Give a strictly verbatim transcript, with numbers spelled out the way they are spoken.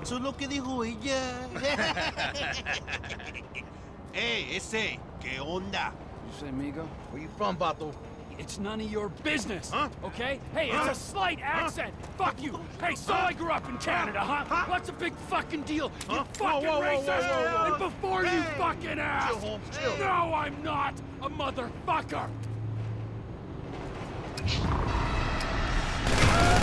Eso es lo que dijo ella. Hey, ese, ¿qué onda? You say Migo? Where you from, Vato? It's none of your business, huh? okay? Hey, it's huh? a slight accent. Huh? Fuck you. Hey, so I grew up in Canada, huh? huh? What's a big fucking deal? Huh? You fucking whoa, whoa, racist! whoa, whoa, whoa. And before hey. you fucking ask, chill, Holmes, chill. no, I'm not a motherfucker.